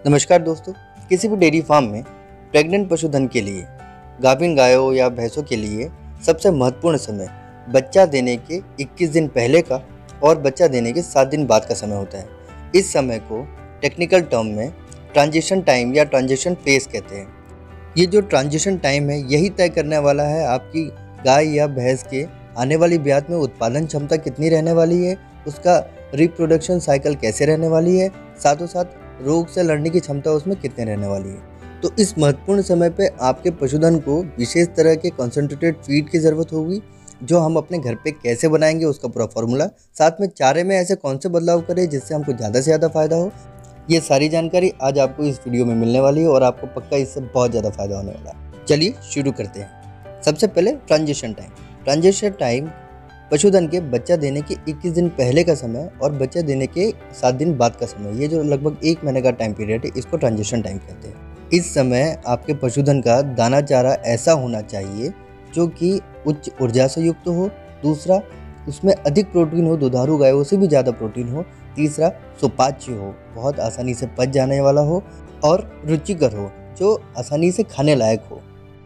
नमस्कार दोस्तों। किसी भी डेयरी फार्म में प्रेग्नेंट पशुधन के लिए, गाभिन गायों या भैंसों के लिए सबसे महत्वपूर्ण समय बच्चा देने के 21 दिन पहले का और बच्चा देने के 7 दिन बाद का समय होता है। इस समय को टेक्निकल टर्म में ट्रांजिशन टाइम या ट्रांजिशन फेज कहते हैं। ये जो ट्रांजिशन टाइम है यही तय करने वाला है आपकी गाय या भैंस के आने वाली ब्यात में उत्पादन क्षमता कितनी रहने वाली है, उसका रिप्रोडक्शन साइकिल कैसे रहने वाली है, साथों साथ रोग से लड़ने की क्षमता उसमें कितने रहने वाली है। तो इस महत्वपूर्ण समय पे आपके पशुधन को विशेष तरह के कॉन्सेंट्रेटेड फीड की ज़रूरत होगी, जो हम अपने घर पे कैसे बनाएंगे उसका पूरा फॉर्मूला, साथ में चारे में ऐसे कौन से बदलाव करें जिससे हमको ज़्यादा से ज़्यादा फ़ायदा हो। ये सारी जानकारी आज आपको इस वीडियो में मिलने वाली है और आपको पक्का इससे बहुत ज़्यादा फ़ायदा होने वाला है। चलिए शुरू करते हैं। सबसे पहले ट्रांजिशन टाइम। ट्रांजिशन टाइम पशुधन के बच्चा देने के 21 दिन पहले का समय और बच्चा देने के 7 दिन बाद का समय, ये जो लगभग 1 महीने का टाइम पीरियड है, इसको ट्रांजिशन टाइम कहते हैं। इस समय आपके पशुधन का दाना चारा ऐसा होना चाहिए जो कि उच्च ऊर्जा से युक्त हो, दूसरा उसमें अधिक प्रोटीन हो, दुधारू गायों से भी ज़्यादा प्रोटीन हो, तीसरा सुपाच्य हो, बहुत आसानी से पच जाने वाला हो और रुचिकर हो, जो आसानी से खाने लायक हो,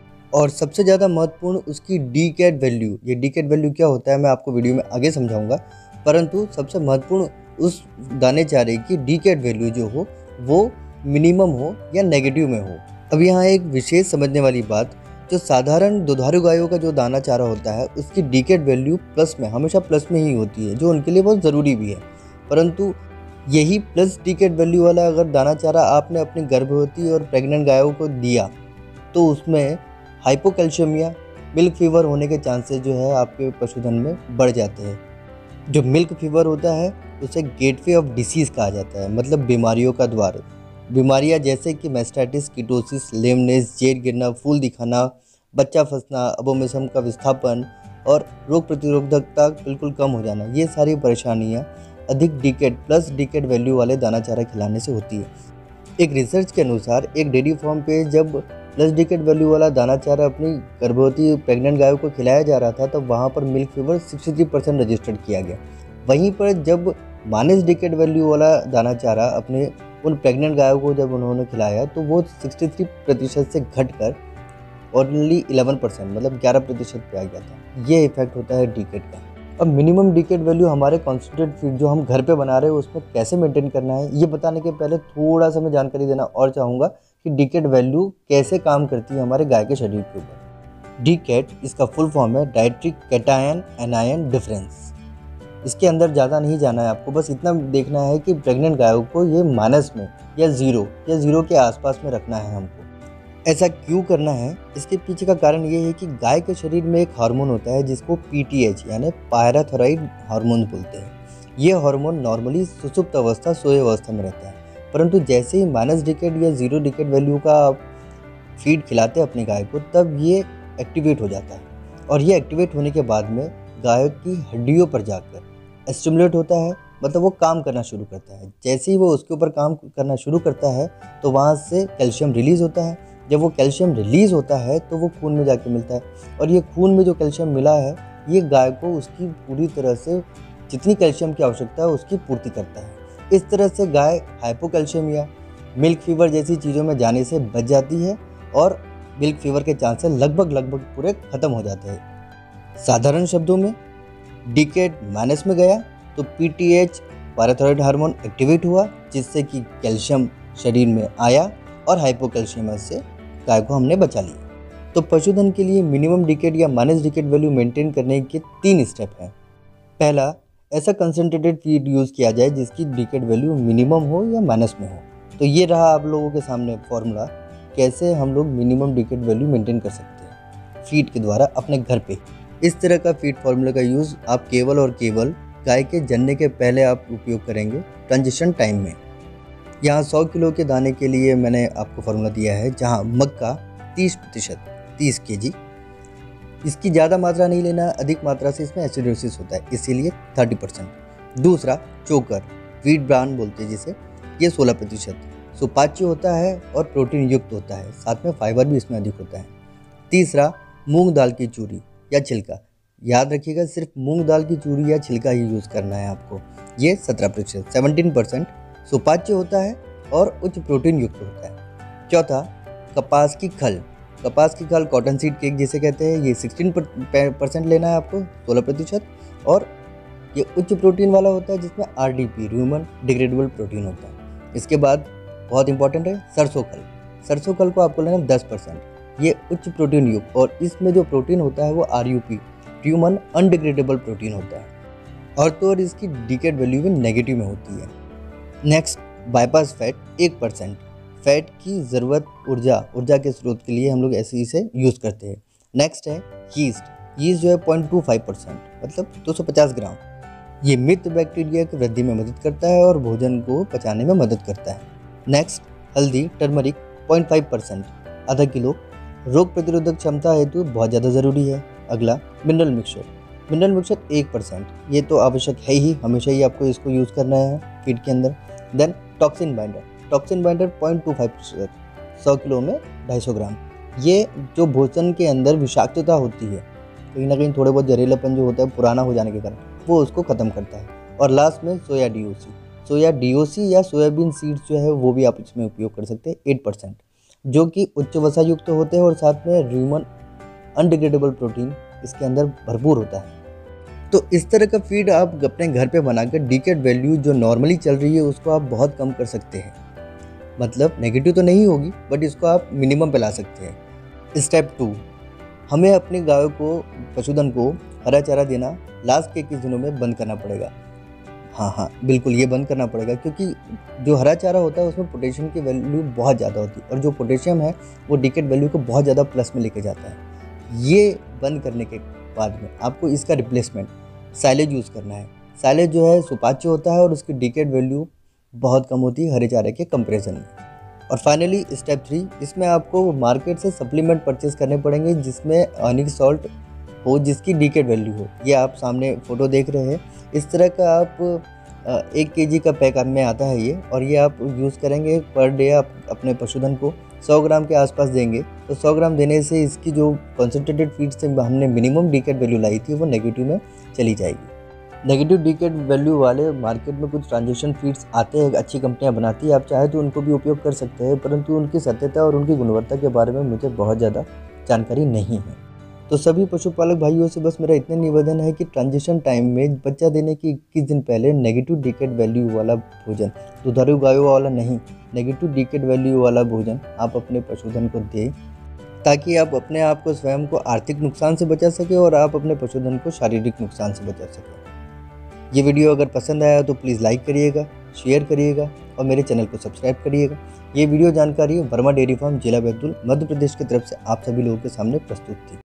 और सबसे ज़्यादा महत्वपूर्ण उसकी डीकेट वैल्यू। ये डीकेट वैल्यू क्या होता है मैं आपको वीडियो में आगे समझाऊंगा, परंतु सबसे महत्वपूर्ण उस दाने चारे की डीकेट वैल्यू जो हो वो मिनिमम हो या नेगेटिव में हो। अब यहाँ एक विशेष समझने वाली बात, जो साधारण दुधारू गायों का जो दाना चारा होता है उसकी डीकेट वैल्यू प्लस में, हमेशा प्लस में ही होती है, जो उनके लिए बहुत ज़रूरी भी है। परंतु यही प्लस डीकेट वैल्यू वाला अगर दाना चारा आपने अपनी गर्भवती और प्रेग्नेंट गायों को दिया तो उसमें हाइपोकैल्शियमिया, मिल्क फीवर होने के चांसेस जो है आपके पशुधन में बढ़ जाते हैं। जो मिल्क फीवर होता है उसे गेटवे ऑफ डिसीज़ कहा जाता है, मतलब बीमारियों का द्वार। बीमारियां जैसे कि मैस्टाइटिस, कीटोसिस, लेमनेस, जेड गिरना, फूल दिखाना, बच्चा फंसना, अबोमेसम का विस्थापन और रोग प्रतिरोधकता बिल्कुल कम हो जाना, ये सारी परेशानियाँ अधिक डीकेट प्लस डीकेट वैल्यू वाले दाना चारा खिलाने से होती है। एक रिसर्च के अनुसार एक डेयरी फार्म पे जब प्लस डीकेट वैल्यू वाला दाना चारा अपनी गर्भवती प्रेग्नेंट गायों को खिलाया जा रहा था तब वहाँ पर मिल्क फीवर 63% रजिस्टर्ड किया गया। वहीं पर जब माइनस डीकेट वैल्यू वाला दाना चारा अपने उन प्रेग्नेंट गायों को जब उन्होंने खिलाया तो वो 63% से घटकर ओनली 11%, मतलब 11% पे आ गया था। ये इफेक्ट होता है डीकेट का। अब मिनिमम डीकेट वैल्यू हमारे कॉन्सेंट्रेट फीड जो हम घर पे बना रहे हैं उसमें कैसे मेंटेन करना है, ये बताने के पहले थोड़ा सा मैं जानकारी देना और चाहूँगा कि डीकेट वैल्यू कैसे काम करती है हमारे गाय के शरीर के ऊपर। डीकेट इसका फुल फॉर्म है डाइट्री कैटायन एनायन डिफरेंस। इसके अंदर ज़्यादा नहीं जाना है आपको, बस इतना देखना है कि प्रेग्नेंट गायों को ये माइनस में या ज़ीरो के आसपास में रखना है हमको। ऐसा क्यों करना है, इसके पीछे का कारण ये है कि गाय के शरीर में एक हार्मोन होता है जिसको पीटीएच यानी पायराथायरॉइड हार्मोन बोलते हैं। ये हार्मोन नॉर्मली सुसुप्त अवस्था, सोए अवस्था में रहता है, परंतु जैसे ही माइनस डीकेट या 0 डीकेट वैल्यू का आप फीड खिलाते हैं अपनी गाय को तब ये एक्टिवेट हो जाता है, और ये एक्टिवेट होने के बाद में गाय की हड्डियों पर जाकर स्टिमुलेट होता है, मतलब वो काम करना शुरू करता है। जैसे ही वो उसके ऊपर काम करना शुरू करता है तो वहाँ से कैल्शियम रिलीज़ होता है। जब वो कैल्शियम रिलीज़ होता है तो वो खून में जाके मिलता है, और ये खून में जो कैल्शियम मिला है ये गाय को उसकी पूरी तरह से जितनी कैल्शियम की आवश्यकता है उसकी पूर्ति करता है। इस तरह से गाय हाइपोकैल्शियमिया, मिल्क फीवर जैसी चीज़ों में जाने से बच जाती है और मिल्क फीवर के चांसेस लगभग पूरे ख़त्म हो जाते हैं। साधारण शब्दों में डीकेट माइनस में गया तो पीटीएच पायराथायरॉइड हार्मोन एक्टिवेट हुआ, जिससे कि कैल्शियम शरीर में आया और हाइपोकैल्शियमिया से गाय को हमने बचा लिया। तो पशुधन के लिए मिनिमम डीकेट या माइनस डीकेट वैल्यू मेंटेन करने के 3 स्टेप हैं। पहला, ऐसा कंसंट्रेटेड फीड यूज़ किया जाए जिसकी डीकेट वैल्यू मिनिमम हो या माइनस में हो। तो ये रहा आप लोगों के सामने फॉर्मूला, कैसे हम लोग मिनिमम डीकेट वैल्यू मेंटेन कर सकते हैं फीड के द्वारा अपने घर पे। इस तरह का फीड फॉर्मूला का यूज़ आप केवल और केवल गाय के जनने के पहले आप उपयोग करेंगे ट्रांजिशन टाइम में। यहाँ 100 किलो के दाने के लिए मैंने आपको फार्मूला दिया है, जहाँ मक्का 30%, 30 kg। इसकी ज़्यादा मात्रा नहीं लेना, अधिक मात्रा से इसमें एसिडोसिस होता है, इसीलिए 30%। दूसरा, चोकर, व्हीट ब्रान बोलते हैं जिसे, ये 16%। सुपाच्य होता है और प्रोटीन युक्त होता है, साथ में फाइबर भी इसमें अधिक होता है। तीसरा, मूंग दाल की चूरी या छिलका। याद रखिएगा सिर्फ मूंग दाल की चूरी या छिलका ही यूज़ करना है आपको। ये 17%। सुपाच्य होता है और उच्च प्रोटीन युक्त होता है। चौथा, कपास की खल। कपास की खल कॉटन सीड केक जिसे कहते हैं, ये 16% लेना है आपको, 16%। और ये उच्च प्रोटीन वाला होता है जिसमें RDP ह्यूमन डिग्रेडेबल प्रोटीन होता है। इसके बाद बहुत इंपॉर्टेंट है सरसों खल। सरसों खल को आपको लेना 10%। ये उच्च प्रोटीन युक्त और इसमें जो प्रोटीन होता है वो RUP ह्यूमन अनडिग्रेडेबल प्रोटीन होता है और तो और इसकी डिकेड वैल्यू भी नेगेटिव में होती है। Next, bypass fat 1%। फैट की ज़रूरत ऊर्जा के स्रोत के लिए हम लोग ऐसे इसे यूज़ करते हैं। नेक्स्ट है यीस्ट। यीस्ट जो है 0.25%, मतलब 250 ग्राम। ये मित्र बैक्टीरिया की वृद्धि में मदद करता है और भोजन को पचाने में मदद करता है। नेक्स्ट, हल्दी टर्मरिक 0.5%, आधा किलो। रोग प्रतिरोधक क्षमता हेतु बहुत ज़्यादा ज़रूरी है। अगला, मिनरल मिक्सचर। मिनरल मिक्सचर 1%, ये तो आवश्यक है ही, हमेशा ही आपको इसको यूज़ करना है फीड के अंदर। Then toxin binder. Toxin binder 0.25%, 100 kilo में 250 ग्राम। ये जो भोजन के अंदर विषाक्तता होती है, कहीं ना कहीं थोड़े बहुत जहरीलापन जो होता है पुराना हो जाने के कारण, वो उसको ख़त्म करता है। और लास्ट में सोया DOC या सोयाबीन सीड्स जो है वो भी आप इसमें उपयोग कर सकते हैं, 8%, जो कि उच्च वसा युक्त होते हैं और साथ में ह्यूमन अनडिग्रेडेबल प्रोटीन इसके अंदर भरपूर होता है। तो इस तरह का फीड आप अपने घर पे बनाकर डिकेड वैल्यू जो नॉर्मली चल रही है उसको आप बहुत कम कर सकते हैं। मतलब नेगेटिव तो नहीं होगी बट इसको आप मिनिमम पे ला सकते हैं। स्टेप 2, हमें अपनी गायों को, पशुधन को हरा चारा देना लास्ट के 21 दिनों में बंद करना पड़ेगा। हाँ, बिल्कुल ये बंद करना पड़ेगा, क्योंकि जो हरा चारा होता है उसमें पोटेशियम की वैल्यू बहुत ज़्यादा होती है और जो पोटेशियम है वो डिकेड वैल्यू को बहुत ज़्यादा प्लस में लेके जाता है। ये बंद करने के बाद में आपको इसका रिप्लेसमेंट साइलेज यूज़ करना है। साइलेज जो है सुपाच्य होता है और उसकी डिकेड वैल्यू बहुत कम होती है हरे चारे के कंपैरिजन में। और फाइनली स्टेप 3, इसमें आपको मार्केट से सप्लीमेंट परचेज करने पड़ेंगे जिसमें अर्निक सॉल्ट हो, जिसकी डिकेड वैल्यू हो। ये आप सामने फ़ोटो देख रहे हैं, इस तरह का आप 1 kg का पैक में आता है ये, और ये आप यूज़ करेंगे पर डे। आप अपने पशुधन को 100 ग्राम के आसपास देंगे तो 100 ग्राम देने से इसकी जो कॉन्सेंट्रेटेड फीड से हमने मिनिमम डिकेड वैल्यू लाई थी वो नेगेटिव में चली जाएगी। नेगेटिव डिकेड वैल्यू वाले मार्केट में कुछ ट्रांजिशन फीड्स आते हैं, अच्छी कंपनियां बनाती है, आप चाहे तो उनको भी उपयोग कर सकते हैं, परंतु उनकी सत्यता और उनकी गुणवत्ता के बारे में मुझे बहुत ज़्यादा जानकारी नहीं है। तो सभी पशुपालक भाइयों से बस मेरा इतना निवेदन है कि ट्रांजिशन टाइम में बच्चा देने के 21 दिन पहले नेगेटिव डिकेड वैल्यू वाला भोजन, दुधारू गायों वाला नहीं, नेगेटिव डिकेड वैल्यू वाला भोजन आप अपने पशुधन को दें, ताकि आप अपने आप को, स्वयं को आर्थिक नुकसान से बचा सके और आप अपने पशुधन को शारीरिक नुकसान से बचा सकें। ये वीडियो अगर पसंद आया तो प्लीज़ लाइक करिएगा, शेयर करिएगा और मेरे चैनल को सब्सक्राइब करिएगा। ये वीडियो जानकारी वर्मा डेयरी फार्म, जिला बैतूल, मध्य प्रदेश की तरफ से आप सभी लोगों के सामने प्रस्तुत थी।